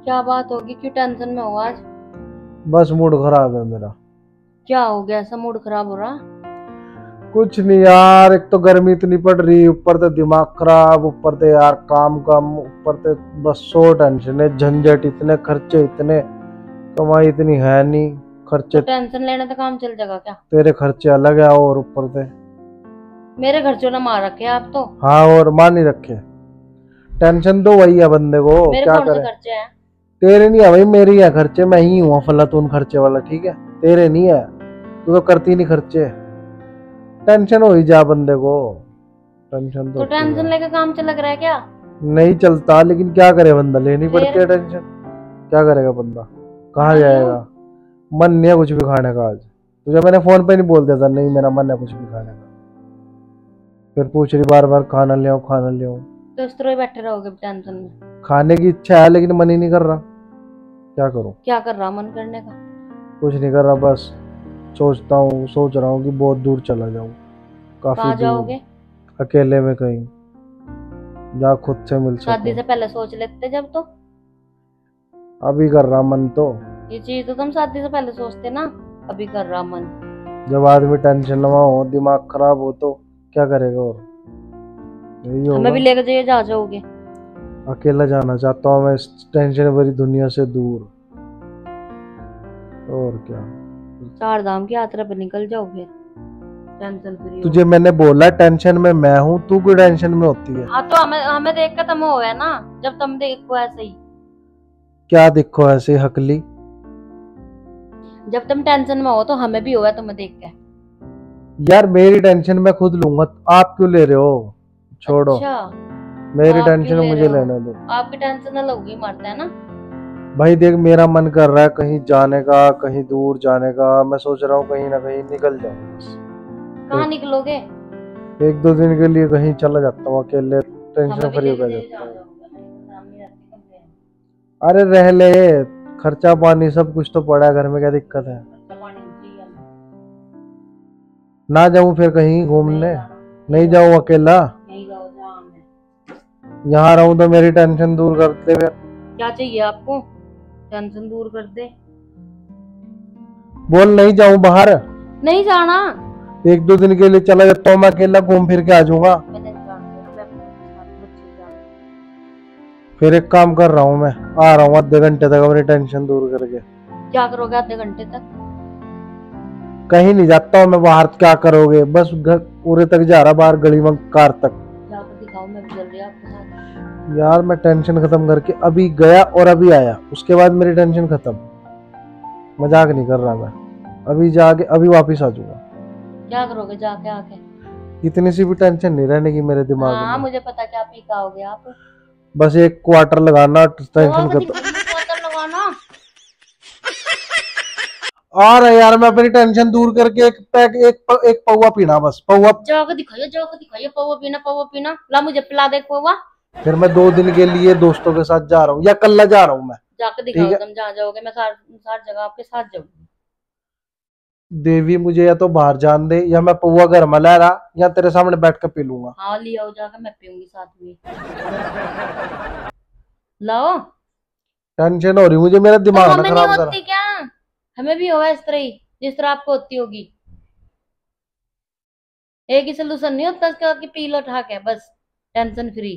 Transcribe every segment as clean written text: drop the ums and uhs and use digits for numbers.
क्या बात होगी, क्यों टेंशन में हो आज? बस मूड खराब है मेरा। क्या हो गया, ऐसा मूड खराब हो रहा? कुछ नहीं यार, एक तो गर्मी इतनी पड़ रही, ऊपर से दिमाग खराब, ऊपर से यार काम कम, ऊपर से बस सो टेंशन है, झंझट इतने, खर्चे इतने, कमाई इतनी है नहीं, तो खर्चे। टेंशन लेने से काम चल जाएगा क्या? तेरे खर्चे अलग है और ऊपर से। मेरे खर्चों ने मार रखे हैं आप तो। हाँ, और मान नहीं रखे। टेंशन तो वही है बंदे को, मेरे क्या कौन से करे। खर्चे हैं? तेरे नहीं है भाई, मेरी है खर्चे, मैं ही हूँ अफलातून खर्चे वाला, ठीक है। तेरे नहीं है, तू तो करती नहीं खर्चे। टेंशन हो ही जा बंदे को, टेंशन तो तो होती टेंशन है। लेके काम चल लग रहा है क्या? नहीं चलता, लेकिन क्या करे बंदा, लेनी पड़ती फिर है टेंशन। क्या करेगा बंदा, कहाँ मान लो। जाएगा। मन नहीं है कुछ भी खाने का आज। तुझे मैंने फोन पे नहीं बोल दिया था, नहीं मेरा मन है कुछ भी खाने का। फिर पूछ रही बार बार खाना ले आओ, खाना ले आओ। तो इस तरह ही बैठे रहोगे टेंशन में? खाने की इच्छा है लेकिन मन ही नहीं कर रहा, क्या करूं। क्या कर रहा मन करने का? कुछ नहीं कर रहा, बस सोच रहा हूँ कि बहुत दूर चला जाऊं, काफी कहाँ दूर, जाओगे? अकेले में कहीं, जहाँ खुद से मिल शादी सकूं। से पहले सोच लेते जब तो। अभी कर रहा मन तो। ये चीज तो तुम शादी से पहले सोचते ना। अभी कर रहा मन। जब आदमी टेंशन में हो, दिमाग खराब हो, तो क्या करेगा, और यही हमें होगा। भी लेकर जाइए, जा जाओगे? अकेला जाना चाहता हूँ मैं, इस टेंशन भरी दुनिया से दूर, और क्या। चार धाम की यात्रा पे निकल जाओ फिर, टेंशन फ्री हो। तुझे मैंने बोला टेंशन में मैं हूँ, तू क्यों टेंशन में होती है। हाँ तो हमें हमें देख कर तुम हो है ना। जब तुम देखो ऐसे ही। क्या दिखो ऐसे हकली। जब तुम टेंशन में हो तो हमें भी हुआ तुम्हें देख के। यार मेरी टेंशन मैं खुद लूंगा, आप क्यों ले रहे हो। छोड़ो, अच्छा। मेरी आप क्यों टेंशन ले रहे मुझे हो? लेने दो। आपकी टेंशन अलग ही मरता है ना। भाई देख, मेरा मन कर रहा है कहीं जाने का, कहीं दूर जाने का, मैं सोच रहा हूँ कहीं ना कहीं निकल जाऊं बस। कहाँ एक, निकलोगे? एक दो दिन के लिए कहीं चला जाता हूँ अकेले, टेंशन हमें भी फ्री लेके होकर जाइए, जाता जा हूँ। जाओगे, हमारे सामने रहती कम पे है। अरे रह ले, खर्चा पानी सब कुछ तो पड़ा है घर में, क्या दिक्कत है। खर्चा पानी नहीं चाहिए हमें। ना जाऊं फिर कहीं नहीं घूमने। जाना। नहीं नहीं जाओ। जाऊं अकेला, नहीं जाओ जहाँ हमें। यहाँ रहूं तो मेरी टेंशन दूर कर दे फिर। क्या चाहिए आपको? टेंशन दूर कर दे। बोल नहीं जाऊं बाहर। नहीं जाना। एक दो दिन के लिए चला जाता हूँ मैं अकेला, घूम फिर के आ जाऊंगा। मैं नहीं जानती, मैं अपने साथ बच्चे जाऊंगी। फिर एक काम कर रहा हूँ, मैं आ रहा हूँ आधे घंटे तक अपनी टेंशन दूर करके। क्या करोगे आधे घंटे तक? कहीं नहीं जाता हूँ मैं बाहर, क्या करोगे, बस घर पूरे तक जा रहा, बाहर गली में कार तक। जाकर दिखाओ, मैं भी चल रही आपके साथ। यार मैं टेंशन खत्म करके अभी गया और अभी आया, उसके बाद मेरी टेंशन खत्म। मजाक नहीं कर रहा मैं, अभी जाके अभी वापिस आ जाऊंगा। क्या करोगे जाके आके? इतनी सी भी टेंशन नहीं रहने की मेरे दिमाग हाँ में। मुझे पता, क्या पी का होगे आप? बस एक क्वार्टर लगाना, दवा टेंशन का खत्म। दिखाओ, बोतल लगाना। और यार मैं अपनी टेंशन दूर करके एक पैक, एक पौवा पीना, बस पौवा। जाकर दिखाइए पौवा पीना, पौवा पीना। ला मुझे पिला दे पौवा। फिर मैं दो दिन के लिए दोस्तों के साथ जा रहा हूँ, या कल जा रहा हूँ मैं। जाकर ठीक दिखाओ, है, तुम जहाँ जाओगे मैं सार जगह आपके साथ जाऊंगी। देवी मुझे या तो बाहर जान दे, या मैं पौवा घर में ला रहा, या तेरे सामने बैठ कर पी लूंगा। हाँ ले आओ जाकर, मैं पीऊंगी साथ में। लाओ। टेंशन हो रही मुझे, मेरा तो दिमाग ना हमें नहीं खराब करा। होती क्या? हमें भी होगा इस तरह ही, जिस तरह आपको होती होगी। एक ही सोल्यूशन नहीं होता इसका कि पी लो उठा के बस, टेंशन फ्री।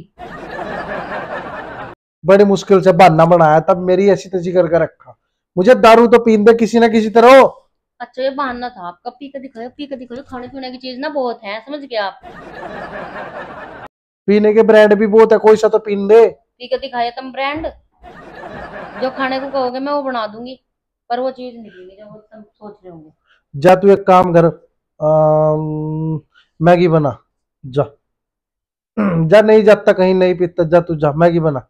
बड़ी मुश्किल से बहाना बनाया, तब मेरी ऐसी तैसी करके रखा। मुझे दारू तो पीन दे किसी ना किसी तरह हो। अच्छा ये बहाना था आपका, पी के दिखाओ, पी के दिखाओ। खाने पीने की चीज ना बहुत है, समझ गए आप? पीने के ब्रांड भी बहुत है, कोई सा तो पीन दे। पी के दिखाइए तुम ब्रांड। जो खाने को कहोगे मैं वो बना दूंगी। पर वो चीज नहीं पीनी जो वो तुम सोच रहे होंगे। जा तू एक काम कर, मैगी बना, जा। जा, नहीं जाता कहीं, नहीं पीता, जा तू, जा मैगी बना।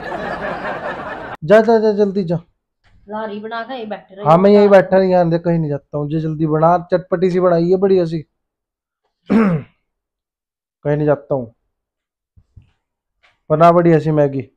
जा जा जा जल्दी जा। लारी बना के यहीं बैठे रहे हाँ मैं यही बता रहे बैठा, हो। यहाँ से कहीं नहीं जाता हूँ, जो जल्दी बना, चटपटी सी बनाई है बढ़िया सी। कहीं नहीं जाता हूँ, बना बढ़िया सी मैगी।